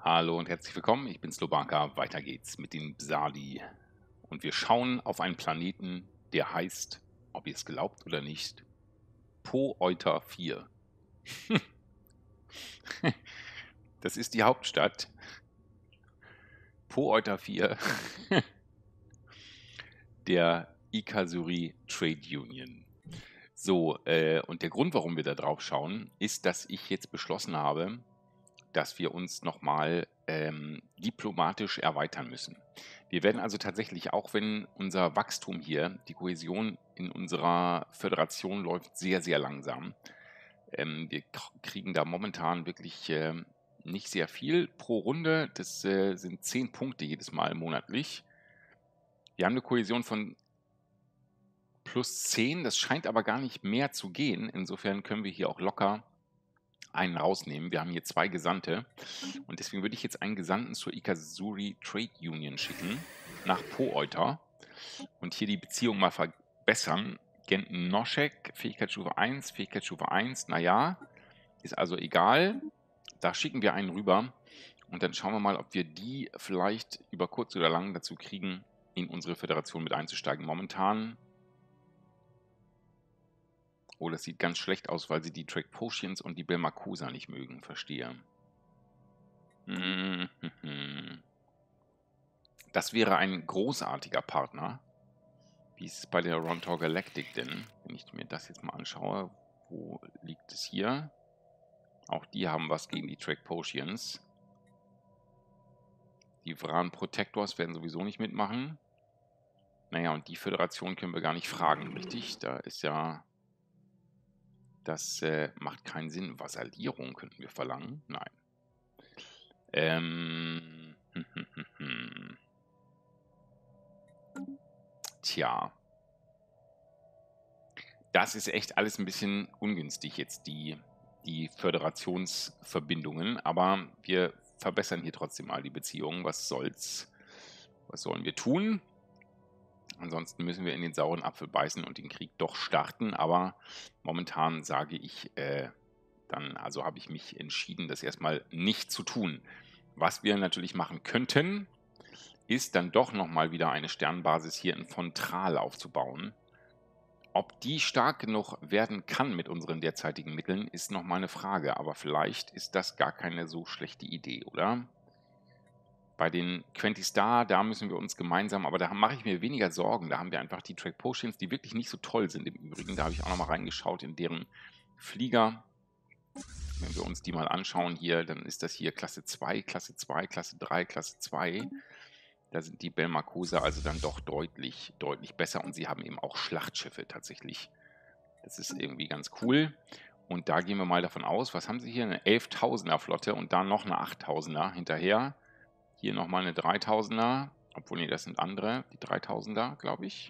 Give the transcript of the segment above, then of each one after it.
Hallo und herzlich willkommen, ich bin Slobaka. Weiter geht's mit den Psadi. Und wir schauen auf einen Planeten, der heißt, ob ihr es glaubt oder nicht, Po-Euter 4. Das ist die Hauptstadt. Po-Euter 4 der Ikazuri Trade Union. So, und der Grund, warum wir da drauf schauen, ist, dass ich jetzt beschlossen habe, dass wir uns nochmal diplomatisch erweitern müssen. Wir werden also tatsächlich, auch wenn unser Wachstum hier, die Kohäsion in unserer Föderation läuft sehr, sehr langsam. Wir kriegen da momentan wirklich nicht sehr viel pro Runde. Das sind 10 Punkte jedes Mal monatlich. Wir haben eine Kohäsion von plus 10, das scheint aber gar nicht mehr zu gehen. Insofern können wir hier auch locker einen rausnehmen. Wir haben hier 2 Gesandte und deswegen würde ich jetzt einen Gesandten zur Ikazuri Trade Union schicken, nach Po-Euter und hier die Beziehung mal verbessern. Genten Noschek, Fähigkeitsstufe 1, Fähigkeitsstufe 1, naja, ist also egal. Da schicken wir einen rüber und dann schauen wir mal, ob wir die vielleicht über kurz oder lang dazu kriegen, in unsere Föderation mit einzusteigen. Momentan, oh, das sieht ganz schlecht aus, weil sie die Track Potions und die Belmacusa nicht mögen, verstehe. Das wäre ein großartiger Partner. Wie ist es bei der Rontor Galactic denn? Wenn ich mir das jetzt mal anschaue, wo liegt es hier? Auch die haben was gegen die Track Potions. Die Vran Protectors werden sowieso nicht mitmachen. Naja, und die Föderation können wir gar nicht fragen, richtig? Da ist ja... Das macht keinen Sinn. Vasallierung könnten wir verlangen? Nein. Tja. Das ist echt alles ein bisschen ungünstig jetzt, die Föderationsverbindungen. Aber wir verbessern hier trotzdem mal die Beziehungen. Was soll's? Was sollen wir tun? Ansonsten müssen wir in den sauren Apfel beißen und den Krieg doch starten. Aber momentan sage ich also habe ich mich entschieden, das erstmal nicht zu tun. Was wir natürlich machen könnten, ist dann doch nochmal wieder eine Sternbasis hier in Fontral aufzubauen. Ob die stark genug werden kann mit unseren derzeitigen Mitteln, ist nochmal eine Frage. Aber vielleicht ist das gar keine so schlechte Idee, oder? Bei den 20 Star, da müssen wir uns gemeinsam, aber da mache ich mir weniger Sorgen. Da haben wir einfach die Track Potions, die wirklich nicht so toll sind im Übrigen. Da habe ich auch nochmal reingeschaut in deren Flieger. Wenn wir uns die mal anschauen hier, dann ist das hier Klasse 2, Klasse 2, Klasse 3, Klasse 2. Da sind die Belmacusa also dann doch deutlich, deutlich besser und sie haben eben auch Schlachtschiffe tatsächlich. Das ist irgendwie ganz cool. Und da gehen wir mal davon aus, was haben sie hier? Eine 11.000er Flotte und dann noch eine 8.000er hinterher. Hier nochmal eine 3.000er, obwohl, nee, das sind andere, die 3.000er, glaube ich.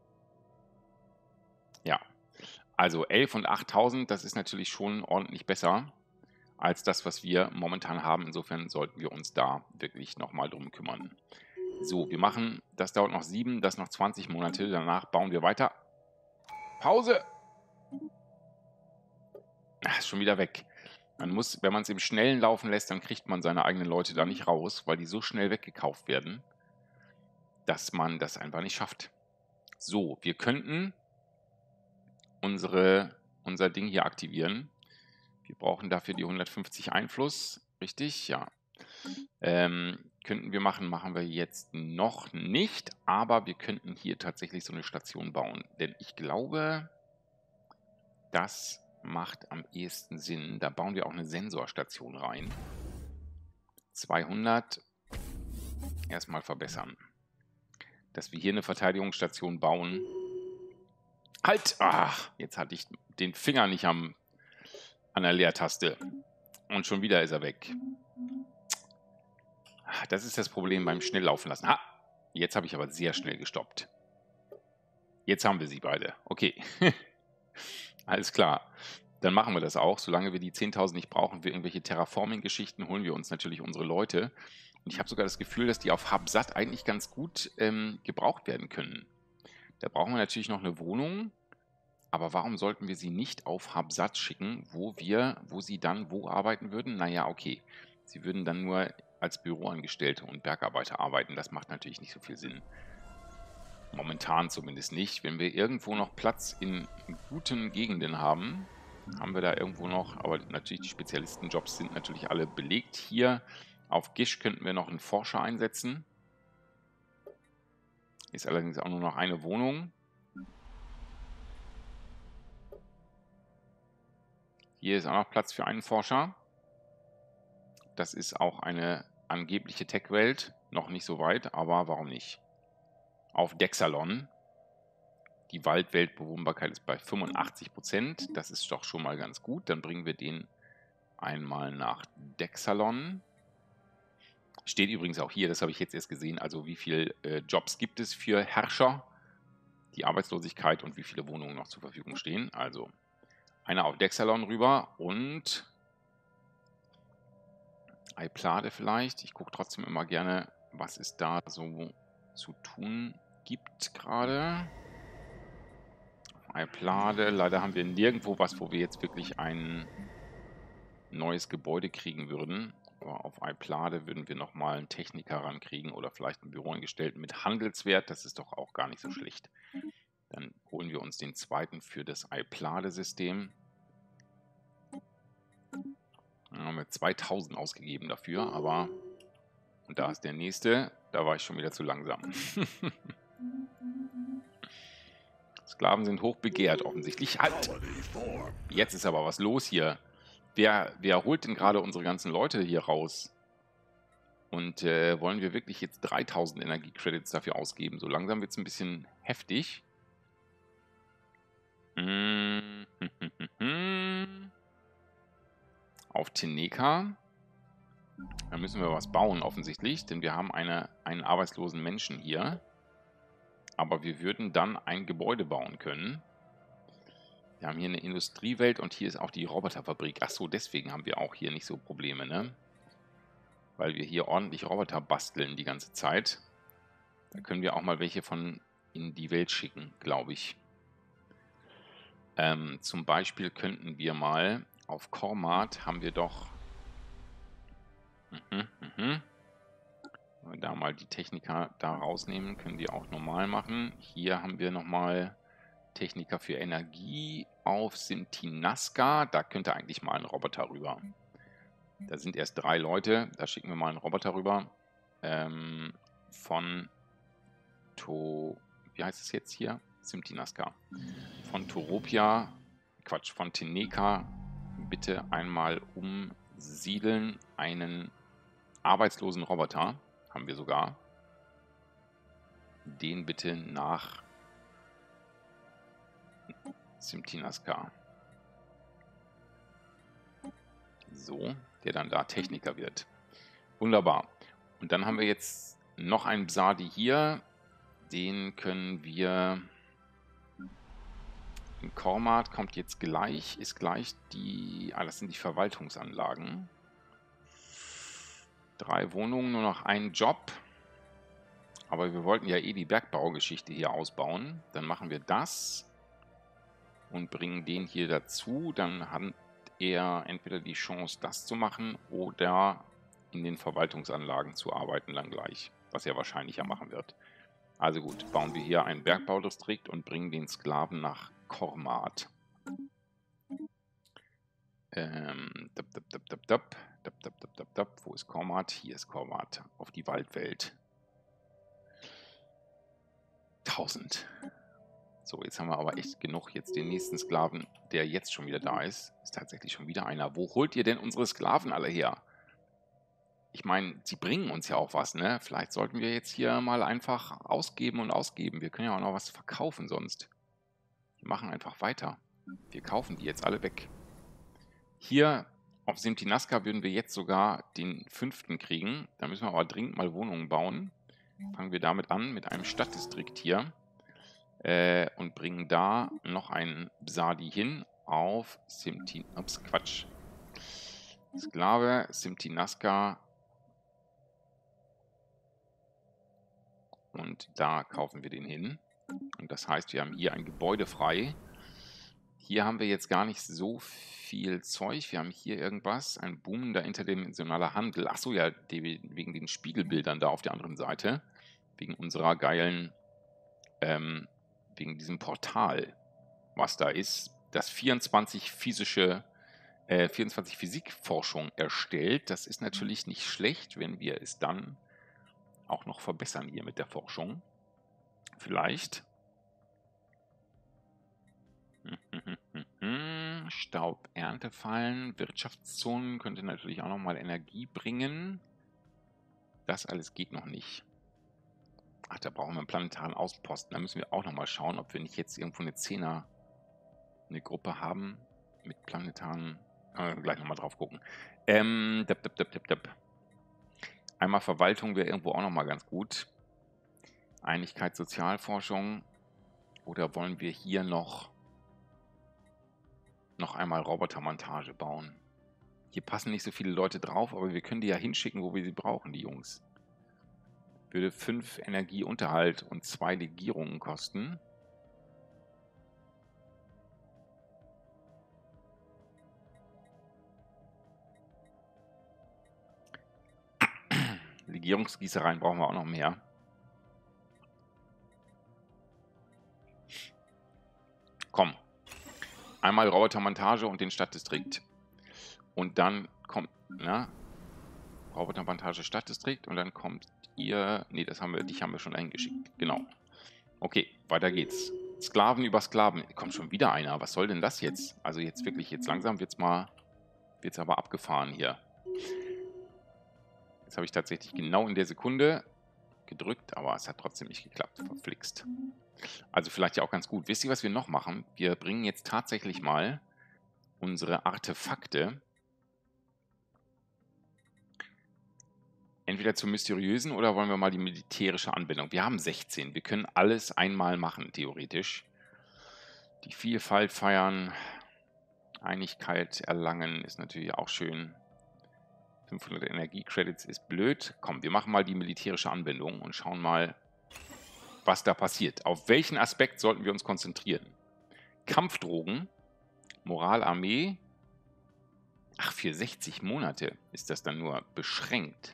Ja, also 11 und 8.000, das ist natürlich schon ordentlich besser als das, was wir momentan haben. Insofern sollten wir uns da wirklich nochmal drum kümmern. So, wir machen, das dauert noch 7, das noch 20 Monate, danach bauen wir weiter. Pause! Ach, ist schon wieder weg. Man muss, wenn man es im Schnellen laufen lässt, dann kriegt man seine eigenen Leute da nicht raus, weil die so schnell weggekauft werden, dass man das einfach nicht schafft. So, wir könnten unser Ding hier aktivieren. Wir brauchen dafür die 150 Einfluss, richtig? Ja. Könnten wir machen, machen wir jetzt noch nicht, aber wir könnten hier tatsächlich so eine Station bauen, denn ich glaube, das macht am ehesten Sinn. Da bauen wir auch eine Sensorstation rein. 200 erstmal verbessern. Dass wir hier eine Verteidigungsstation bauen. Halt! Ach, jetzt hatte ich den Finger nicht an der Leertaste. Und schon wieder ist er weg. Das ist das Problem beim Schnelllaufen lassen. Ha! Jetzt habe ich aber sehr schnell gestoppt. Jetzt haben wir sie beide. Okay. Alles klar. Dann machen wir das auch. Solange wir die 10.000 nicht brauchen für irgendwelche Terraforming-Geschichten, holen wir uns natürlich unsere Leute. Und ich habe sogar das Gefühl, dass die auf Habsat eigentlich ganz gut gebraucht werden können. Da brauchen wir natürlich noch eine Wohnung. Aber warum sollten wir sie nicht auf Habsat schicken, wo sie dann wo arbeiten würden? Naja, okay. Sie würden dann nur als Büroangestellte und Bergarbeiter arbeiten. Das macht natürlich nicht so viel Sinn. Momentan zumindest nicht. Wenn wir irgendwo noch Platz in guten Gegenden haben, haben wir da irgendwo noch, aber natürlich die Spezialistenjobs sind natürlich alle belegt. Hier auf Gisch könnten wir noch einen Forscher einsetzen. Ist allerdings auch nur noch eine Wohnung. Hier ist auch noch Platz für einen Forscher. Das ist auch eine angebliche Tech-Welt. Noch nicht so weit, aber warum nicht? Auf Dexalon. Die Waldweltbewohnbarkeit ist bei 85%. Das ist doch schon mal ganz gut. Dann bringen wir den einmal nach Dexalon. Steht übrigens auch hier, das habe ich jetzt erst gesehen, also wie viele Jobs gibt es für Herrscher, die Arbeitslosigkeit und wie viele Wohnungen noch zur Verfügung stehen. Also einer auf Dexalon rüber und Eiplade vielleicht. Ich gucke trotzdem immer gerne, was es da so zu tun gibt gerade. Eiplade, leider haben wir nirgendwo was, wo wir jetzt wirklich ein neues Gebäude kriegen würden. Aber auf Eiplade würden wir nochmal einen Techniker rankriegen oder vielleicht einen Büroangestellten mit Handelswert. Das ist doch auch gar nicht so schlecht. Dann holen wir uns den zweiten für das Eiplade-System. Dann haben wir 2000 ausgegeben dafür, aber und da ist der nächste. Da war ich schon wieder zu langsam. Sklaven sind hoch begehrt offensichtlich. Halt! Jetzt ist aber was los hier. Wer holt denn gerade unsere ganzen Leute hier raus? Und wollen wir wirklich jetzt 3000 Energiecredits dafür ausgeben? So langsam wird es ein bisschen heftig. Auf Teneka. Da müssen wir was bauen offensichtlich, denn wir haben einen arbeitslosen Menschen hier. Aber wir würden dann ein Gebäude bauen können. Wir haben hier eine Industriewelt und hier ist auch die Roboterfabrik. Achso, deswegen haben wir auch hier nicht so Probleme, ne? Weil wir hier ordentlich Roboter basteln die ganze Zeit. Da können wir auch mal welche von in die Welt schicken, glaube ich. Zum Beispiel könnten wir mal auf Kormat haben wir doch Wenn wir da mal die Techniker da rausnehmen, können die auch normal machen. Hier haben wir nochmal Techniker für Energie auf Simtinaska. Da könnte eigentlich mal ein Roboter rüber. Da sind erst 3 Leute. Da schicken wir mal einen Roboter rüber. Von wie heißt es jetzt hier? Simtinaska. Von Toropia, Quatsch, von Teneka bitte einmal umsiedeln. Einen arbeitslosen Roboter haben wir sogar. Den bitte nach Simtinaska. So, der dann da Techniker wird. Wunderbar. Und dann haben wir jetzt noch einen Bsadi hier. Den können wir... In Kormat kommt jetzt gleich, ist gleich die... das sind die Verwaltungsanlagen. 3 Wohnungen, nur noch ein Job. Aber wir wollten ja eh die Bergbaugeschichte hier ausbauen. Dann machen wir das und bringen den hier dazu. Dann hat er entweder die Chance, das zu machen oder in den Verwaltungsanlagen zu arbeiten dann gleich. Was er wahrscheinlich ja machen wird. Also gut, bauen wir hier ein Bergbaudistrikt und bringen den Sklaven nach Kormat. Wo ist Kormat? Hier ist Kormat. Auf die Waldwelt. 1000. So, jetzt haben wir aber echt genug. Jetzt den nächsten Sklaven, der jetzt schon wieder da ist. Ist tatsächlich schon wieder einer. Wo holt ihr denn unsere Sklaven alle her? Ich meine, sie bringen uns ja auch was, ne? Vielleicht sollten wir jetzt hier mal einfach ausgeben und ausgeben. Wir können ja auch noch was verkaufen sonst. Wir machen einfach weiter. Wir kaufen die jetzt alle weg. Hier auf Simtinaska würden wir jetzt sogar den 5. kriegen. Da müssen wir aber dringend mal Wohnungen bauen. Fangen wir damit an, mit einem Stadtdistrikt hier. Und bringen da noch einen Bsadi hin auf Sklave, Simtinaska. Und da kaufen wir den hin. Und das heißt, wir haben hier ein Gebäude frei. Hier haben wir jetzt gar nicht so viel Zeug. Wir haben hier irgendwas. Ein boomender interdimensionaler Handel. Achso, ja, wegen den Spiegelbildern da auf der anderen Seite. Wegen unserer geilen, wegen diesem Portal, was da ist, das 24 Physikforschung erstellt. Das ist natürlich nicht schlecht, wenn wir es dann auch noch verbessern hier mit der Forschung. Vielleicht. Staub, Erntefallen, Wirtschaftszonen könnte natürlich auch nochmal Energie bringen. Das alles geht noch nicht. Ach, da brauchen wir einen planetaren Außenposten. Da müssen wir auch nochmal schauen, ob wir nicht jetzt irgendwo eine Gruppe haben mit planetaren. Gleich nochmal drauf gucken. Einmal Verwaltung wäre irgendwo auch nochmal ganz gut. Einigkeit, Sozialforschung. Oder wollen wir hier noch einmal Robotermontage bauen? Hier passen nicht so viele Leute drauf, aber wir können die ja hinschicken, wo wir sie brauchen, die Jungs. Würde 5 Energieunterhalt und 2 Legierungen kosten. Legierungsgießereien brauchen wir auch noch mehr. Komm. Einmal Robotermontage und den Stadtdistrikt. Und dann kommt, Robotermontage Stadtdistrikt und dann kommt ihr, dich haben wir schon eingeschickt. Genau. Okay, weiter geht's. Sklaven über Sklaven. Kommt schon wieder einer. Was soll denn das jetzt? Also jetzt wirklich, jetzt langsam wird's aber abgefahren hier. Jetzt habe ich tatsächlich genau in der Sekunde gedrückt, aber es hat trotzdem nicht geklappt. Verflixt. Also vielleicht ja auch ganz gut. Wisst ihr, was wir noch machen? Wir bringen jetzt tatsächlich mal unsere Artefakte entweder zum Mysteriösen oder wollen wir mal die militärische Anwendung. Wir haben 16. Wir können alles einmal machen, theoretisch. Die Vielfalt feiern, Einigkeit erlangen ist natürlich auch schön. 500 Energiecredits ist blöd. Komm, wir machen mal die militärische Anwendung und schauen mal, was da passiert. Auf welchen Aspekt sollten wir uns konzentrieren? Kampfdrogen, Moralarmee. Ach, für 60 Monate ist das dann nur beschränkt.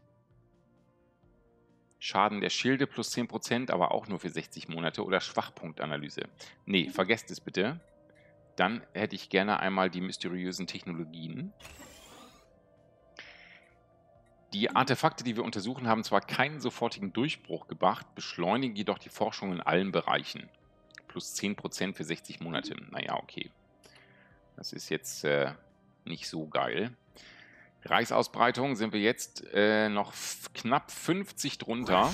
Schaden der Schilde plus 10%, aber auch nur für 60 Monate. Oder Schwachpunktanalyse. Nee, vergesst es bitte. Dann hätte ich gerne einmal die mysteriösen Technologien. Die Artefakte, die wir untersuchen, haben zwar keinen sofortigen Durchbruch gebracht, beschleunigen jedoch die Forschung in allen Bereichen. Plus 10% für 60 Monate. Naja, okay. Das ist jetzt nicht so geil. Reichsausbreitung sind wir jetzt noch knapp 50 drunter.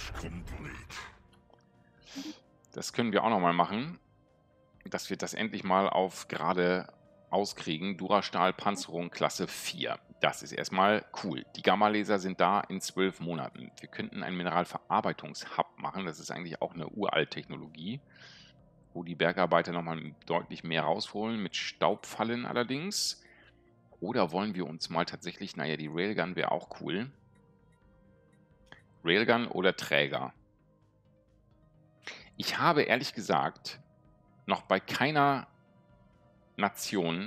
Das können wir auch nochmal machen, dass wir das endlich mal auf gerade auskriegen. Durastahl Panzerung Klasse 4. Das ist erstmal cool. Die Gamma-Laser sind da in 12 Monaten. Wir könnten einen Mineralverarbeitungshub machen. Das ist eigentlich auch eine Uralt-Technologie, wo die Bergarbeiter nochmal deutlich mehr rausholen, mit Staubfallen allerdings. Oder wollen wir uns mal tatsächlich, naja, die Railgun wäre auch cool. Railgun oder Träger. Ich habe ehrlich gesagt noch bei keiner Nation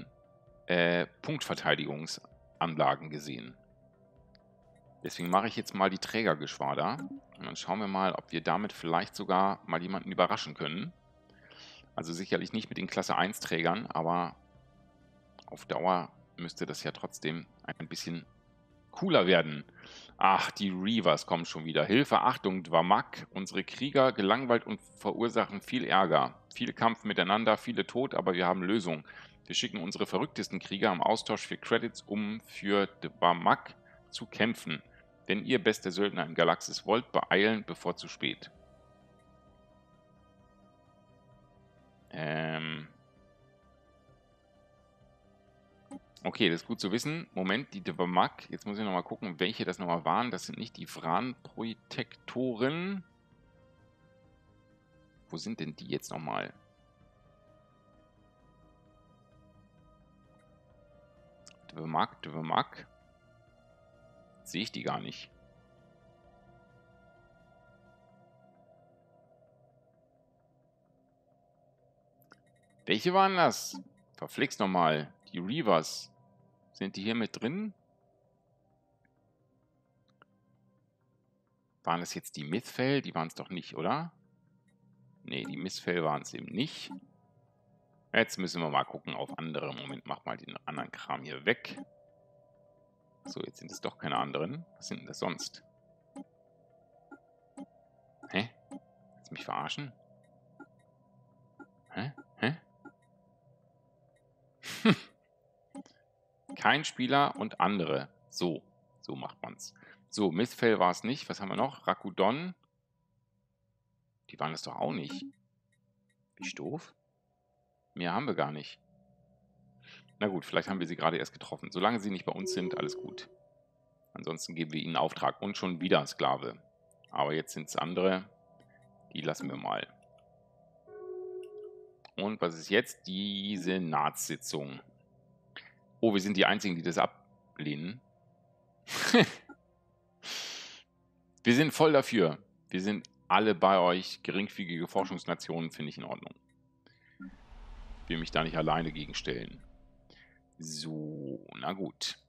Punktverteidigungsanlagen gesehen. Deswegen mache ich jetzt mal die Trägergeschwader. Und dann schauen wir mal, ob wir damit vielleicht sogar mal jemanden überraschen können. Also sicherlich nicht mit den Klasse 1 Trägern, aber auf Dauer müsste das ja trotzdem ein bisschen cooler werden. Ach, die Reavers kommen schon wieder. Hilfe, Achtung, Dwamak. Unsere Krieger gelangweilt und verursachen viel Ärger. Viel Kampf miteinander, viele tot, aber wir haben Lösungen. Wir schicken unsere verrücktesten Krieger im Austausch für Credits, um für Dwamak zu kämpfen. Wenn ihr beste Söldner in Galaxis wollt, beeilen, bevor zu spät. Okay, das ist gut zu wissen. Moment, die Dwamak. Jetzt muss ich nochmal gucken, welche das nochmal waren. Das sind nicht die Vran-Protektoren. Wo sind denn die jetzt nochmal? Dwamak. Sehe ich die gar nicht. Welche waren das? Verflixt nochmal. Die Reavers. Sind die hier mit drin? Waren das jetzt die Mythfell? Die waren es doch nicht, oder? Ne, die Mythfell waren es eben nicht. Jetzt müssen wir mal gucken auf andere. Moment, mach mal den anderen Kram hier weg. So, jetzt sind es doch keine anderen. Was sind denn das sonst? Hä? Willst du mich verarschen? Hä? Hä? Kein Spieler und andere. So macht man's. So, Mythfell war es nicht. Was haben wir noch? Rakudon. Die waren es doch auch nicht. Wie doof. Mehr haben wir gar nicht. Na gut, vielleicht haben wir sie gerade erst getroffen. Solange sie nicht bei uns sind, alles gut. Ansonsten geben wir ihnen Auftrag. Und schon wieder Sklave. Aber jetzt sind es andere. Die lassen wir mal. Und was ist jetzt? Die Senatssitzung. Oh, wir sind die Einzigen, die das ablehnen. Wir sind voll dafür. Wir sind alle bei euch. Geringfügige Forschungsnationen finde ich in Ordnung. Ich will mich da nicht alleine gegenstellen. So, na gut.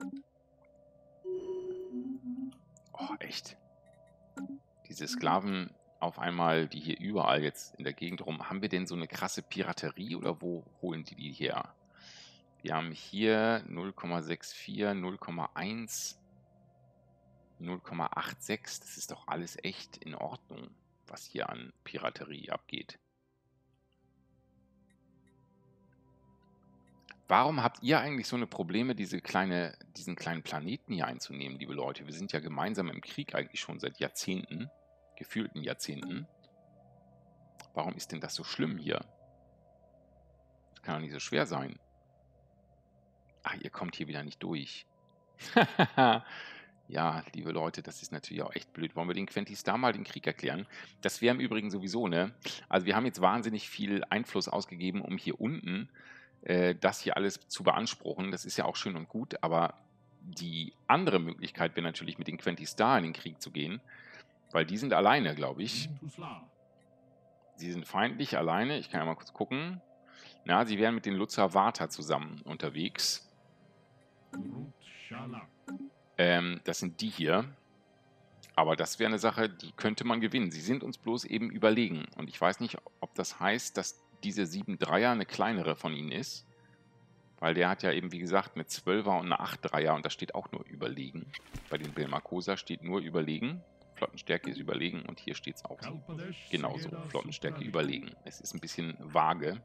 Oh, echt. Diese Sklaven auf einmal, die hier überall jetzt in der Gegend rum. Haben wir denn so eine krasse Piraterie oder wo holen die her? Wir haben hier 0,64, 0,1, 0,86. Das ist doch alles echt in Ordnung, was hier an Piraterie abgeht. Warum habt ihr eigentlich so eine Probleme, diesen kleinen Planeten hier einzunehmen, liebe Leute? Wir sind ja gemeinsam im Krieg eigentlich schon seit Jahrzehnten, gefühlten Jahrzehnten. Warum ist denn das so schlimm hier? Das kann doch nicht so schwer sein. Ach, ihr kommt hier wieder nicht durch. Ja, liebe Leute, das ist natürlich auch echt blöd. Wollen wir den Quentis da mal den Krieg erklären? Das wäre im Übrigen sowieso, ne? Also wir haben jetzt wahnsinnig viel Einfluss ausgegeben, um hier unten das hier alles zu beanspruchen. Das ist ja auch schön und gut, aber die andere Möglichkeit wäre natürlich, mit den Quentis da in den Krieg zu gehen, weil die sind alleine, glaube ich. Sie sind feindlich, alleine. Ich kann ja mal kurz gucken. Na, sie wären mit den Lutzavata zusammen unterwegs. Das sind die hier. Aber das wäre eine Sache, die könnte man gewinnen. Sie sind uns bloß eben überlegen. Und ich weiß nicht, ob das heißt, dass diese 7-3er eine kleinere von ihnen ist. Weil der hat ja eben, wie gesagt, eine 12er und eine 8-3er. Und da steht auch nur überlegen. Bei den Belmakosa steht nur überlegen. Flottenstärke ist überlegen. Und hier steht es auch so. Genauso, Flottenstärke überlegen. Es ist ein bisschen vage.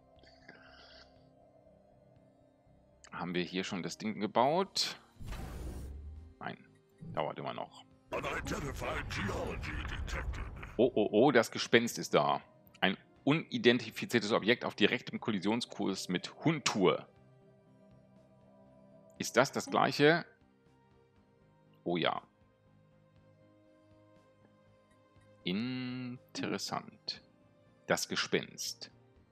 Haben wir hier schon das Ding gebaut? Nein, dauert immer noch. Oh, oh, oh, das Gespenst ist da. Ein unidentifiziertes Objekt auf direktem Kollisionskurs mit Huntur. Ist das das gleiche? Oh ja. Interessant. Das Gespenst.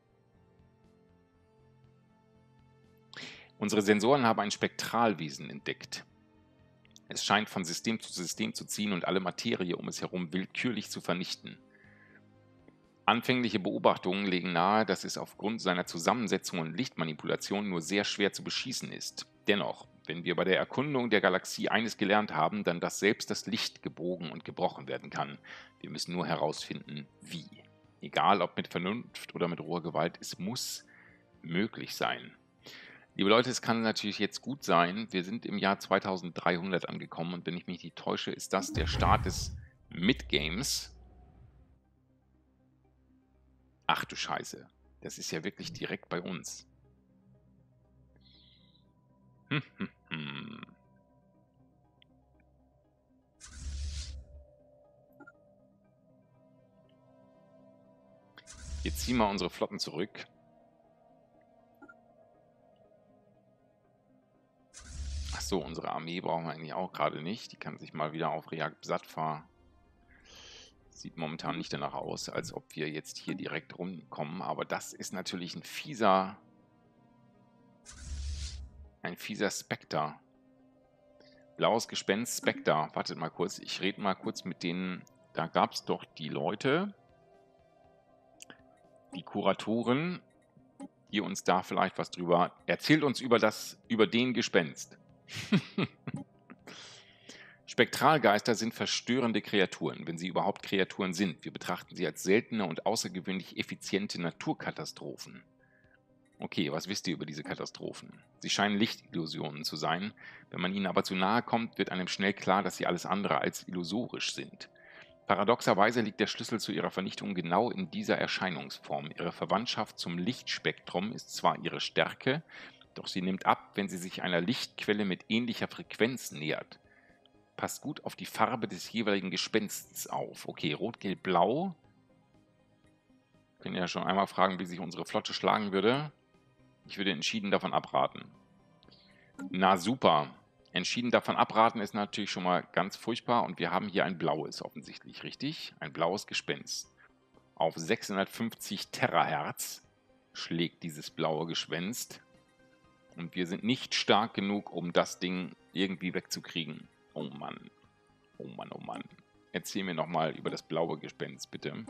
Unsere Sensoren haben ein Spektralwesen entdeckt. Es scheint von System zu System zu ziehen und alle Materie um es herum willkürlich zu vernichten. Anfängliche Beobachtungen legen nahe, dass es aufgrund seiner Zusammensetzung und Lichtmanipulation nur sehr schwer zu beschießen ist. Dennoch, wenn wir bei der Erkundung der Galaxie eines gelernt haben, dann dass selbst das Licht gebogen und gebrochen werden kann. Wir müssen nur herausfinden, wie. Egal ob mit Vernunft oder mit roher Gewalt, es muss möglich sein. Liebe Leute, es kann natürlich jetzt gut sein, wir sind im Jahr 2300 angekommen und wenn ich mich nicht täusche, ist das der Start des Midgames. Ach du Scheiße, das ist ja wirklich direkt bei uns. Jetzt ziehen wir unsere Flotten zurück. Achso, unsere Armee brauchen wir eigentlich auch gerade nicht. Die kann sich mal wieder auf Reak Bsatfa. Sieht momentan nicht danach aus, als ob wir jetzt hier direkt rumkommen. Aber das ist natürlich ein fieser Spectre. Blaues Gespenst Spectre. Wartet mal kurz, ich rede mal kurz mit denen. Da gab es doch die Leute, die Kuratoren, ihr uns da vielleicht was drüber erzählt uns über den Gespenst. Spektralgeister sind verstörende Kreaturen, wenn sie überhaupt Kreaturen sind. Wir betrachten sie als seltene und außergewöhnlich effiziente Naturkatastrophen. Okay, was wisst ihr über diese Katastrophen? Sie scheinen Lichtillusionen zu sein. Wenn man ihnen aber zu nahe kommt, wird einem schnell klar, dass sie alles andere als illusorisch sind. Paradoxerweise liegt der Schlüssel zu ihrer Vernichtung genau in dieser Erscheinungsform. Ihre Verwandtschaft zum Lichtspektrum ist zwar ihre Stärke, doch sie nimmt ab, wenn sie sich einer Lichtquelle mit ähnlicher Frequenz nähert. Passt gut auf die Farbe des jeweiligen Gespensts auf. Okay, Rot, Gelb, Blau. Können ja schon einmal fragen, wie sich unsere Flotte schlagen würde. Ich würde entschieden davon abraten. Na super. Entschieden davon abraten ist natürlich schon mal ganz furchtbar. Und wir haben hier ein blaues offensichtlich, richtig? Ein blaues Gespenst. Auf 650 Terahertz schlägt dieses blaue Gespenst. Und wir sind nicht stark genug, um das Ding irgendwie wegzukriegen. Oh Mann. Oh Mann, oh Mann. Erzähl mir nochmal über das blaue Gespenst, bitte.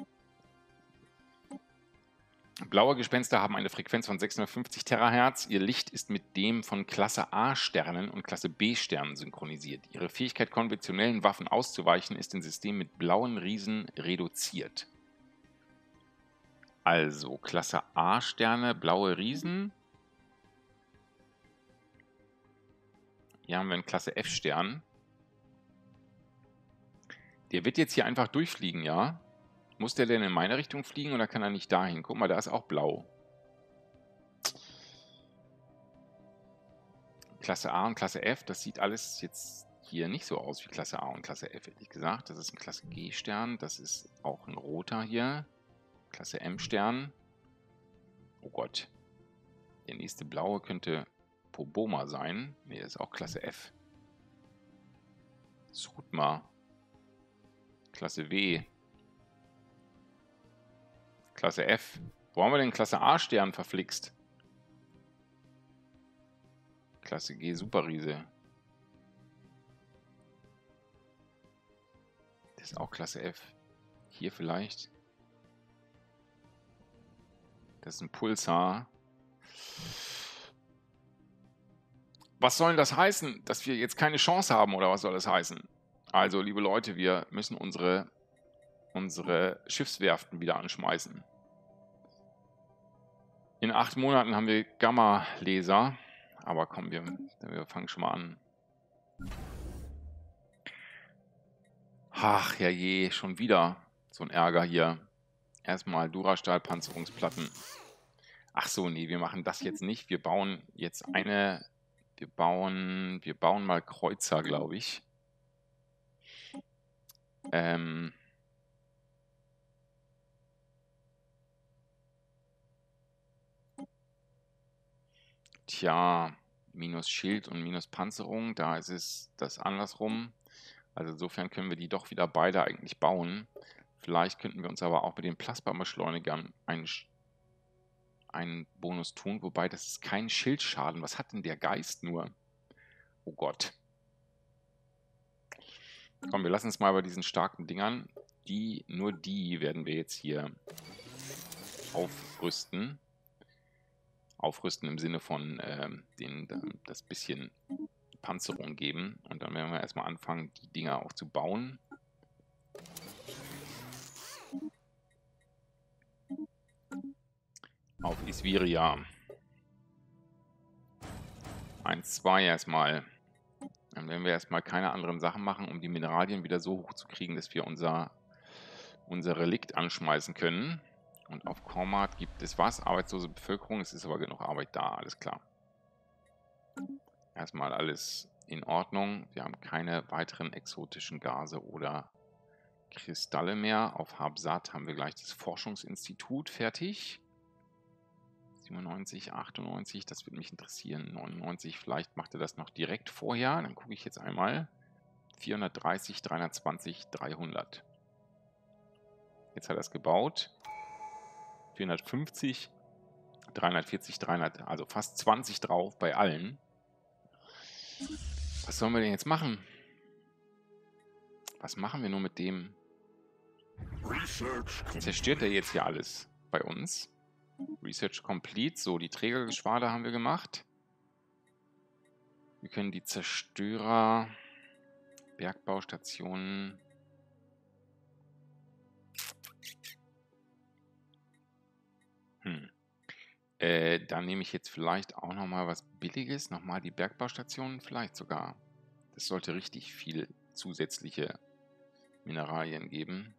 Blaue Gespenster haben eine Frequenz von 650 Terahertz. Ihr Licht ist mit dem von Klasse A-Sternen und Klasse B-Sternen synchronisiert. Ihre Fähigkeit, konventionellen Waffen auszuweichen, ist im System mit blauen Riesen reduziert. Also, Klasse A-Sterne, blaue Riesen. Hier haben wir einen Klasse F-Stern. Der wird jetzt hier einfach durchfliegen, ja? Muss der denn in meine Richtung fliegen oder kann er nicht dahin? Guck mal, da ist auch blau. Klasse A und Klasse F, das sieht alles jetzt hier nicht so aus wie Klasse A und Klasse F, ehrlich gesagt. Das ist ein Klasse G-Stern, das ist auch ein roter hier. Klasse M-Stern. Oh Gott. Der nächste blaue könnte Poboma sein. Ne, das ist auch Klasse F. Sutma. Klasse W. Klasse F. Wo haben wir denn Klasse A-Stern verflixt? Klasse G, Superriese. Das ist auch Klasse F. Hier vielleicht. Das ist ein Pulsar. Was soll denn das heißen? Dass wir jetzt keine Chance haben, oder was soll das heißen? Also, liebe Leute, wir müssen unsere Schiffswerften wieder anschmeißen. In 8 Monaten haben wir Gamma-Laser. Aber komm, wir fangen schon mal an. Ach, herrje, schon wieder so ein Ärger hier. Erstmal Durastahl-Panzerungsplatten. Ach so, nee, wir machen das jetzt nicht. Wir bauen jetzt eine... Wir bauen mal Kreuzer, glaube ich. Tja, minus Schild und minus Panzerung, da ist es das andersrum. Also insofern können wir die doch wieder beide eigentlich bauen. Vielleicht könnten wir uns aber auch mit den Plasmabeschleunigern einen Bonus tun, wobei das ist kein Schildschaden. Was hat denn der Geist nur? Oh Gott. Komm, wir lassen es mal bei diesen starken Dingern. Nur die werden wir jetzt hier aufrüsten. Aufrüsten im Sinne von denen das bisschen Panzerung geben. Und dann werden wir erstmal anfangen, die Dinger auch zu bauen. Auf Isviria. 1, 2 erstmal. Dann werden wir erstmal keine anderen Sachen machen, um die Mineralien wieder so hoch zu kriegen, dass wir unser Relikt anschmeißen können. Und auf Kormat gibt es was? Arbeitslose Bevölkerung. Es ist aber genug Arbeit da, alles klar. Erstmal alles in Ordnung. Wir haben keine weiteren exotischen Gase oder Kristalle mehr. Auf Habsat haben wir gleich das Forschungsinstitut fertig. 97, 98, das würde mich interessieren. 99, vielleicht macht er das noch direkt vorher. Dann gucke ich jetzt einmal. 430, 320, 300. Jetzt hat er es gebaut. 450, 340, 300, also fast 20 drauf bei allen. Was sollen wir denn jetzt machen? Was machen wir nur mit dem? Zerstört er jetzt hier alles bei uns? Research complete. So, die Trägergeschwader haben wir gemacht. Wir können die Zerstörer, Bergbaustationen. Dann nehme ich jetzt vielleicht auch nochmal was Billiges. Nochmal die Bergbaustationen vielleicht sogar. Das sollte richtig viel zusätzliche Mineralien geben.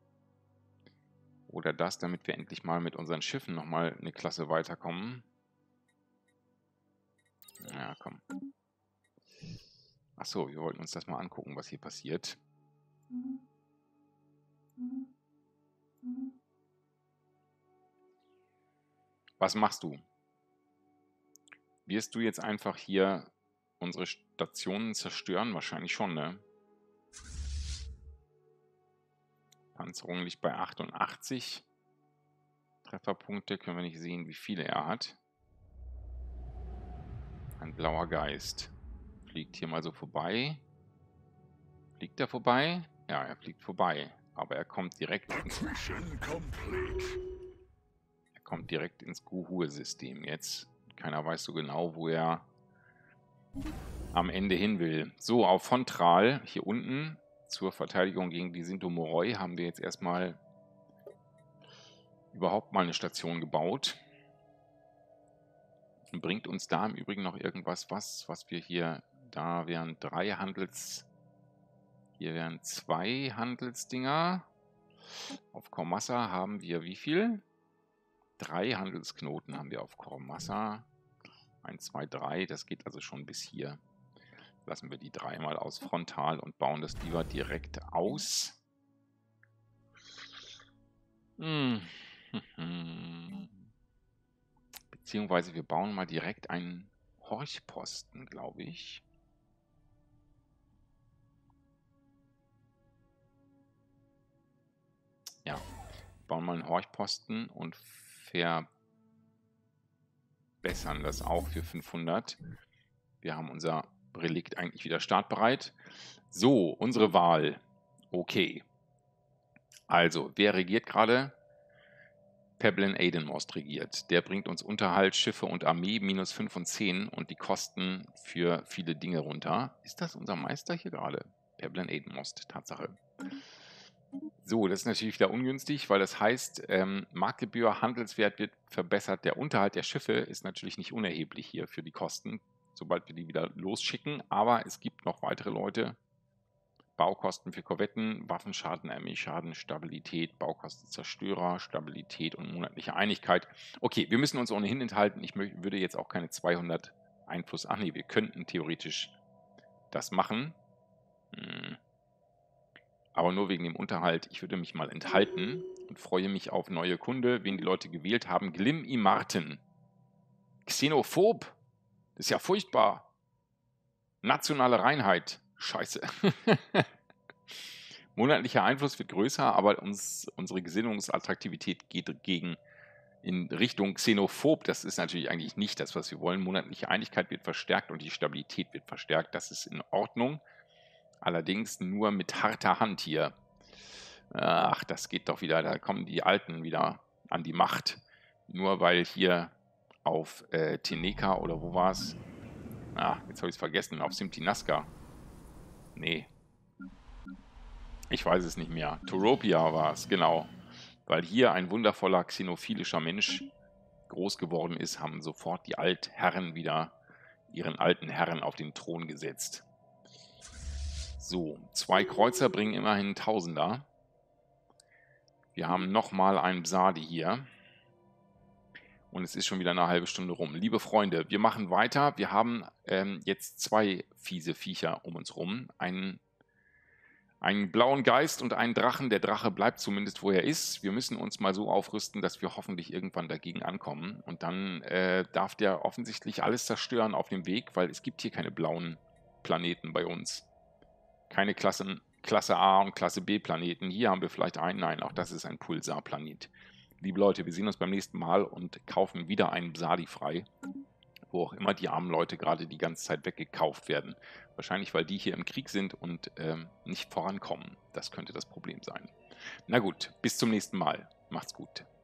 Oder das, damit wir endlich mal mit unseren Schiffen nochmal eine Klasse weiterkommen. Ja, komm. Achso, wir wollten uns das mal angucken, was hier passiert. Was machst du? Wirst du jetzt einfach hier unsere Stationen zerstören? Wahrscheinlich schon, ne? Panzerung liegt bei 88. Trefferpunkte können wir nicht sehen, wie viele er hat. Ein blauer Geist. Fliegt hier mal so vorbei. Fliegt er vorbei? Ja, er fliegt vorbei. Aber er kommt direkt ins Guhue-System jetzt. Keiner weiß so genau, wo er am Ende hin will. So, auf Fontral, hier unten, zur Verteidigung gegen die Sinto Moroi, haben wir jetzt erstmal überhaupt mal eine Station gebaut. Und bringt uns da im Übrigen noch irgendwas, was wir hier, da wären 3 hier wären 2 Handelsdinger. Auf Kormassa haben wir wie viel? 3 Handelsknoten haben wir auf Kormassa. 1, 2, 3, das geht also schon bis hier. Lassen wir die 3 mal aus Frontal und bauen das lieber direkt aus. Beziehungsweise wir bauen mal direkt einen Horchposten, glaube ich. Ja, bauen mal einen Horchposten und verbessern das auch für 500. Wir haben unser Relikt eigentlich wieder startbereit. So, unsere Wahl. Okay. Also, wer regiert gerade? Peblin Adenmost regiert. Der bringt uns Unterhalt, Schiffe und Armee minus 5 und 10 und die Kosten für viele Dinge runter. Ist das unser Meister hier gerade? Peblin Adenmost, Tatsache. So, das ist natürlich wieder ungünstig, weil das heißt, Marktgebühr, Handelswert wird verbessert. Der Unterhalt der Schiffe ist natürlich nicht unerheblich hier für die Kosten, sobald wir die wieder losschicken. Aber es gibt noch weitere Leute. Baukosten für Korvetten, Waffenschaden, Armeeschaden, Stabilität, Baukosten Zerstörer, Stabilität und monatliche Einigkeit. Okay, wir müssen uns ohnehin enthalten. Ich würde jetzt auch keine 200 Einfluss... Ach nee, wir könnten theoretisch das machen. Aber nur wegen dem Unterhalt. Ich würde mich mal enthalten und freue mich auf neue Kunde, wen die Leute gewählt haben. Glim I. Martin. Xenophob. Das ist ja furchtbar. Nationale Reinheit. Scheiße. Monatlicher Einfluss wird größer, aber unsere Gesinnungsattraktivität geht in Richtung Xenophob. Das ist natürlich eigentlich nicht das, was wir wollen. Monatliche Einigkeit wird verstärkt und die Stabilität wird verstärkt. Das ist in Ordnung. Allerdings nur mit harter Hand hier. Ach, das geht doch wieder. Da kommen die Alten wieder an die Macht. Nur weil hier auf Teneka oder wo war es? Ah, jetzt habe ich es vergessen. Auf Simtinaska. Nee. Ich weiß es nicht mehr. Toropia war es, genau. Weil hier ein wundervoller xenophilischer Mensch groß geworden ist, haben sofort die Altherren wieder ihren alten Herren auf den Thron gesetzt. So, 2 Kreuzer bringen immerhin Tausender. Wir haben nochmal einen Psadi hier. Und es ist schon wieder eine halbe Stunde rum. Liebe Freunde, wir machen weiter. Wir haben jetzt 2 fiese Viecher um uns rum. Einen blauen Geist und einen Drachen. Der Drache bleibt zumindest, wo er ist. Wir müssen uns mal so aufrüsten, dass wir hoffentlich irgendwann dagegen ankommen. Und dann darf der offensichtlich alles zerstören auf dem Weg, weil es gibt hier keine blauen Planeten bei uns. Keine Klasse A und Klasse B Planeten. Hier haben wir vielleicht einen. Nein, auch das ist ein Pulsar-Planet. Liebe Leute, wir sehen uns beim nächsten Mal und kaufen wieder einen Psadi frei. Wo auch immer die armen Leute gerade die ganze Zeit weggekauft werden. Wahrscheinlich, weil die hier im Krieg sind und nicht vorankommen. Das könnte das Problem sein. Na gut, bis zum nächsten Mal. Macht's gut.